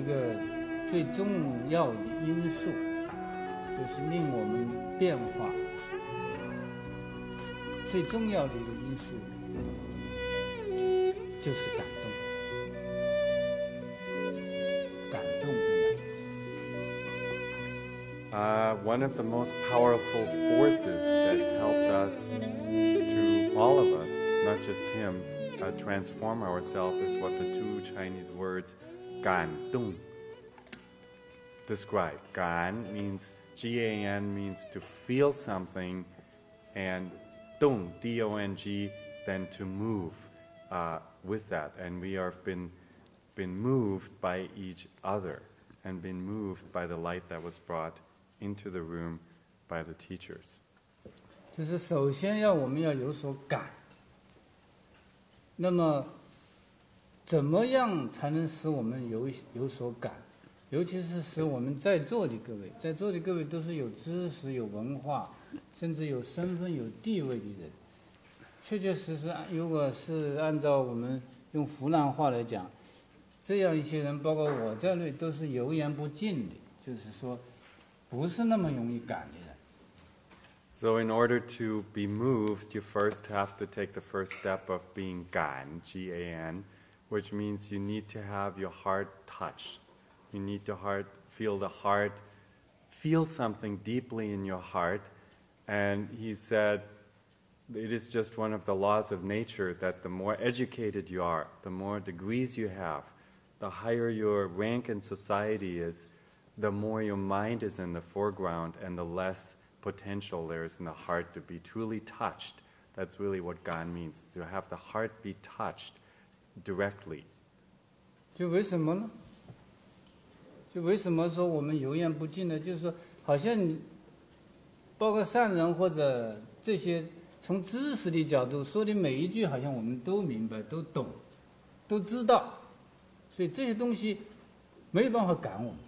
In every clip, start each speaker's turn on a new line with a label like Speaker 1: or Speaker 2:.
Speaker 1: 个最重要的因素，就是令我们变化最重要的一个因素，就是感动。感动
Speaker 2: One of the most powerful forces that helped us, to all of us, not just him, transform ourselves is what the two Chinese words 感动 describe. 感 means, G-A-N means to feel something, and 动, D-O-N-G, then to move with that. And we have been moved by each other and been moved by the light that was brought into the room by the teachers.
Speaker 1: 就是首先我们要有所感，那么怎么样才能使我们有所感？尤其是使我们在座的各位都是有知识、有文化，甚至有身份、有地位的人。确确实实，如果是按照我们用湖南话来讲，这样一些人，包括我在内，都是油盐不进的，就是说不是那么容易感的人。
Speaker 2: So in order to be moved, you first have to take the first step of being gan, G-A-N, which means you need to have your heart touched. You need to feel something deeply in your heart. And he said, it is just one of the laws of nature that the more educated you are, the more degrees you have, the higher your rank in society is, the more your mind is in the foreground and the less potential there is in the heart to be truly touched. That's really what gan means, to have the heart be touched directly.
Speaker 1: 就为什么呢？就为什么说我们油盐不进呢？就是说，好像你包括善人或者这些从知识的角度说的每一句，好像我们都明白、都懂、都知道，所以这些东西没有办法感我们。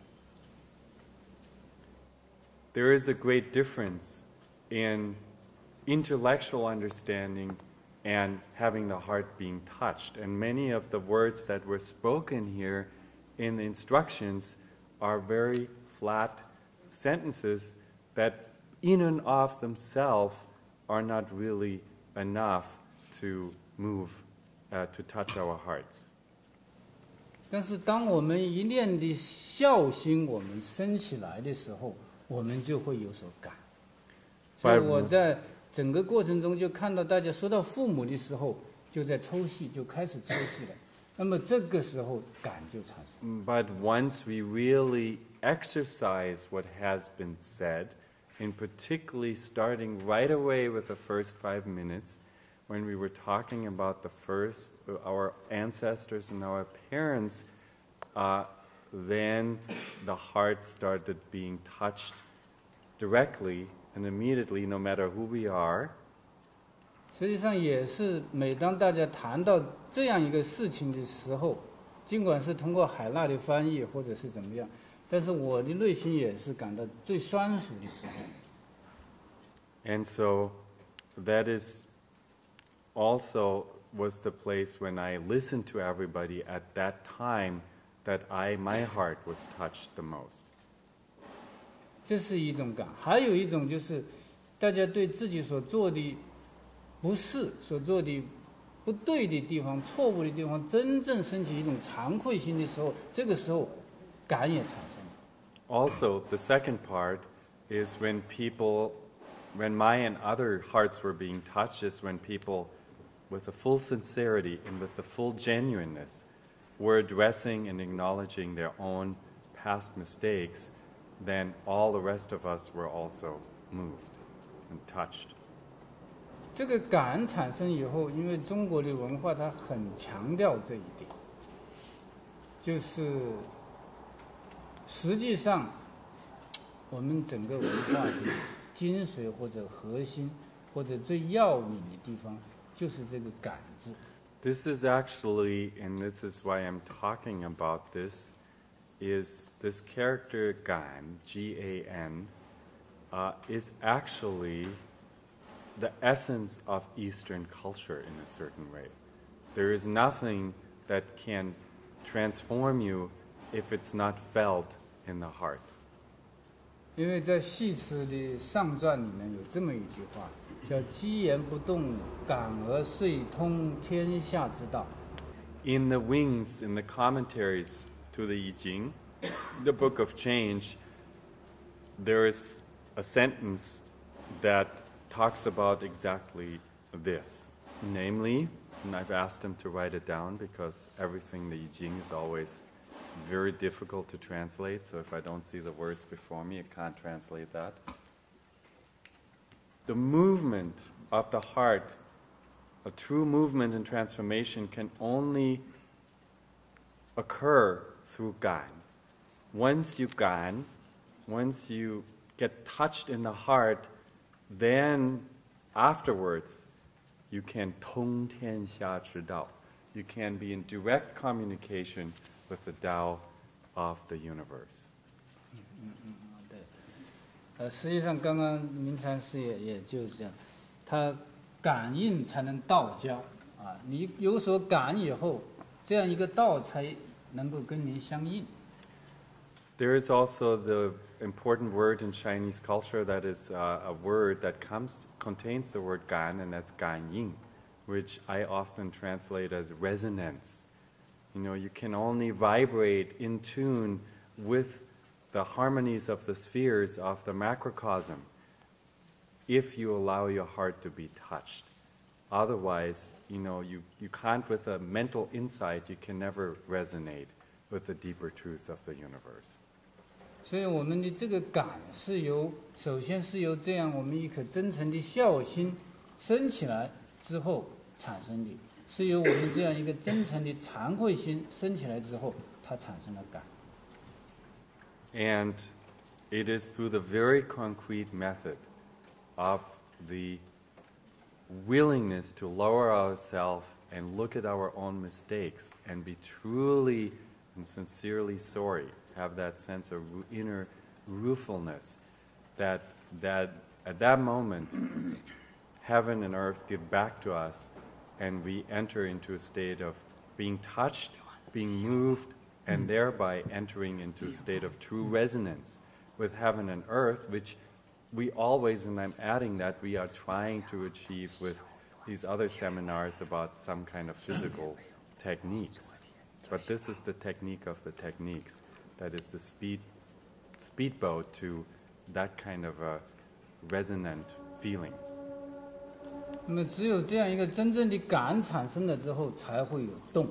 Speaker 2: There is a great difference in intellectual understanding and having the heart being touched. And many of the words that were spoken here in the instructions are very flat sentences that in and of themselves are not really enough to move, to touch our hearts.
Speaker 1: 但是当我们一念的孝心我们升起来的时候，我们就会有所感。所以我在整个过程中就看到大家说到父母的时候，就在抽泣，就开始抽泣了。那么这个时候感就产生。
Speaker 2: But once we really exercise what has been said, and particularly starting right away with the first 5 minutes, when we were talking about our ancestors and our parents, then the heart started being touched directly and immediately, no matter who we are.
Speaker 1: 实际上也是，每当大家谈到这样一个事情的时候，尽管是通过海纳的翻译或者是怎么样，但是我的内心也是感到最酸楚的时候。
Speaker 2: And so that is also was the place when I listened to everybody at that time that my heart was touched the most.
Speaker 1: 这是一种感，还有一种就是大家对自己所做的不是、所做的不对的地方、错误的地方，真正升起一种惭愧心的时候，这个时候感也产生。
Speaker 2: Also, the second part is when my and other hearts were being touched, is when people, with the full sincerity and with the full genuineness, were addressing and acknowledging their own past mistakes, then all the rest of us were also moved and touched.
Speaker 1: 这个感产生以后，因为中国的文化它很强调这一点，就是实际上我们整个文化的精髓或者核心或者最要紧的地方，就是这个感字。
Speaker 2: This is actually, and this is why I'm talking about this, is this character Gan, G-A-N, is actually the essence of Eastern culture in a certain way. There is nothing that can transform you if it's not felt in the heart.
Speaker 1: 因为在系辞的上传里面有这么一句话，叫“机言不动，感而遂通天下之道”。
Speaker 2: In the wings, in the commentaries to the I Ching, the Book of Change, there is a sentence that talks about exactly this. Namely, and I've asked him to write it down because everything the I Ching is always very difficult to translate, so if I don't see the words before me, I can't translate that. The movement of the heart, a true movement and transformation, can only occur through gan. Once you gan, once you get touched in the heart, then afterwards you can tong tianxia zhi dao. You can be in direct communication with the Tao of the universe.
Speaker 1: 对，实际上刚刚明禅师也就是这样，他感应才能道交啊，你有所感以后，这样一个道才能够跟您相应。
Speaker 2: There is also the important word in Chinese culture that is a word that contains the word gan, and that's gan yin, which I often translate as resonance. You know, you can only vibrate in tune with the harmonies of the spheres of the macrocosm if you allow your heart to be touched. Otherwise, you know, you can't, with a mental insight, you can never resonate with the deeper truths of the universe.
Speaker 1: 所以我们的这个感是首先是由这样我们一颗真诚的孝心升起来之后产生的。是由我们这样一个真诚的惭愧心升起来之后，它产生了感。
Speaker 2: And it is through the very concrete method of the willingness to lower ourselves and look at our own mistakes and be truly and sincerely sorry, have that sense of inner ruefulness, that at that moment, heaven and earth give back to us, and we enter into a state of being touched, being moved, and thereby entering into a state of true resonance with heaven and earth, which we always, and I'm adding that, we are trying to achieve with these other seminars about some kind of physical techniques. But this is the technique of the techniques, that is the speedboat to that kind of a resonant feeling.
Speaker 1: 那么只有这样一个真正的感产生了之后，才会有动。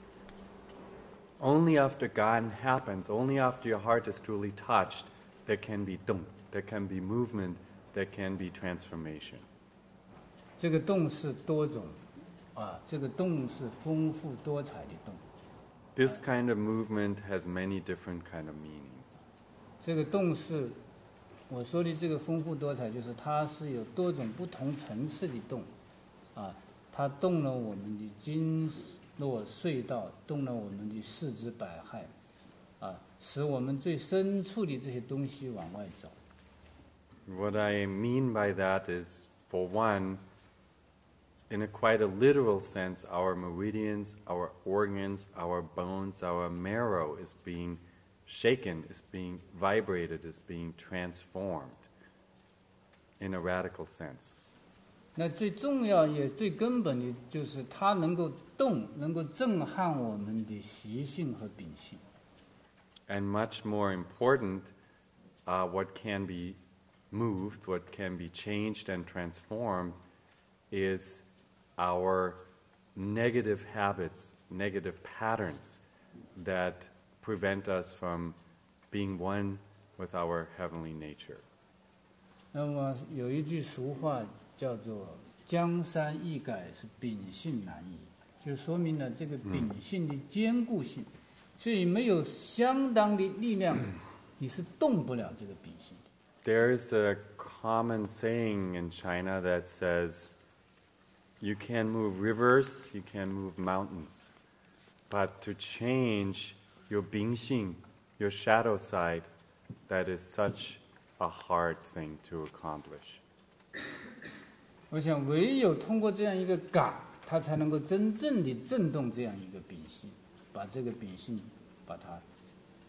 Speaker 2: Only after gan happens, only after your heart is truly touched, there can be dong, there can be movement, there can be transformation.
Speaker 1: 这个动是多种，这个动是丰富多彩的动。
Speaker 2: This kind of movement has many different kind of meanings.
Speaker 1: 这个动是我说的这个丰富多彩，就是它是有多种不同层次的动，它动了我们的经络隧道，动了我们的四肢百骸，使我们最深处的这些东西往外走。
Speaker 2: What I mean by that is, for one, in a quite a literal sense, our meridians, our organs, our bones, our marrow is being shaken, is being vibrated, is being transformed in a radical sense.
Speaker 1: 那最重要也最根本的就是它能够动，能够震撼我们的习性和秉性。
Speaker 2: And much more important, what can be moved, what can be changed and transformed, is our negative habits, negative patterns that prevent us from being one with our heavenly nature.
Speaker 1: 那么有一句俗话叫做“江山易改，是秉性难移”，就说明了这个秉性的坚固性。所以没有相当的力量，你是动不了这个秉性的。
Speaker 2: There's a common saying in China that says, you can move rivers, you can move mountains, but to change your bingxing, your shadow side, that is such a hard thing to accomplish.
Speaker 1: 我想唯有通过这样一个感，它才能够真正的震动这样一个秉性，把这个秉性把它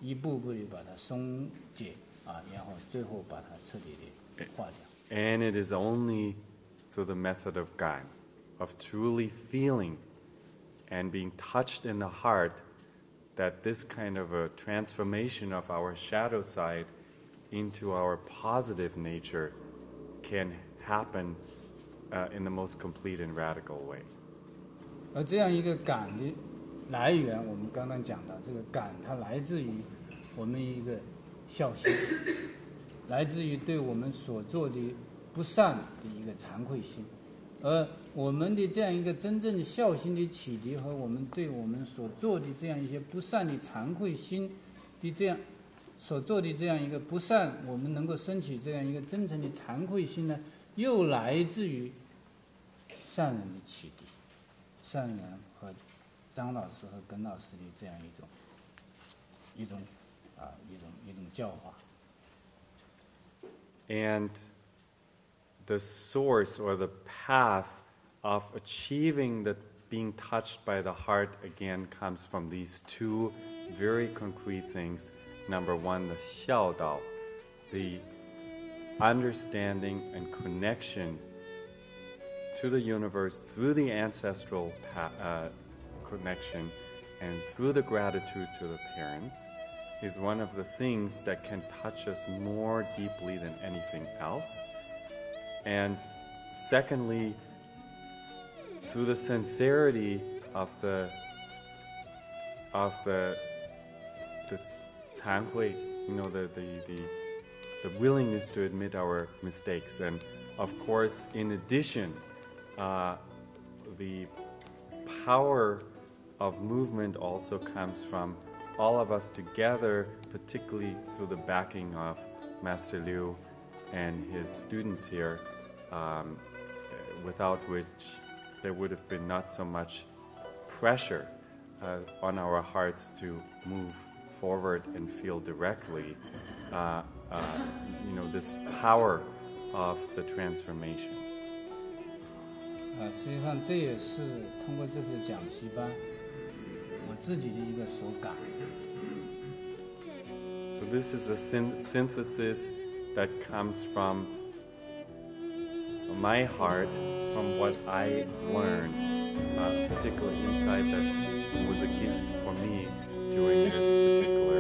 Speaker 1: 一步步的把它松解然后最后把它彻底的化掉。
Speaker 2: And it is only through the method of Gan, of truly feeling and being touched in the heart, that this kind of a transformation of our shadow side into our positive nature can happen in the most complete and radical way.
Speaker 1: 而这样一个感的来源，我们刚刚讲到，这个感它来自于我们一个孝心，来自于对我们所做的不善的一个惭愧心。而我们的这样一个真正的孝心的启迪和我们对我们所做的这样一些不善的惭愧心的这样所做的这样一个不善，我们能够升起这样一个真诚的惭愧心呢，又来自于善人的启迪，善人和张老师和耿老师的这样一种教化。
Speaker 2: And the source or the path of achieving the being touched by the heart again comes from these two very concrete things. Number one, the xiao dao, the understanding and connection to the universe through the ancestral connection and through the gratitude to the parents, is one of the things that can touch us more deeply than anything else. And secondly, through the sincerity of the 惭愧, the willingness to admit our mistakes. And of course, in addition, the power of movement also comes from all of us together, particularly through the backing of Master Liu and his students here, without which there would have been not so much pressure on our hearts to move forward and feel directly, this power of the transformation.
Speaker 1: 实际上这也是通过这次讲习班，我自己的一个所感。
Speaker 2: So this is a synthesis that comes from my heart, from what I learned, particular insight that was a gift for me during this particular